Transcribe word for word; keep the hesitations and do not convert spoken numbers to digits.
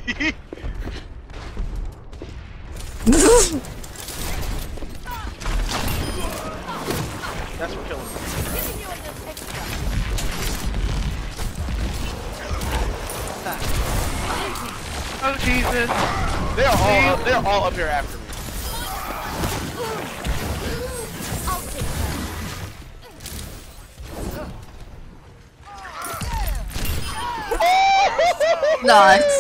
That's what killing me. Oh Jesus! They're all up, they're all up here after me. Nice.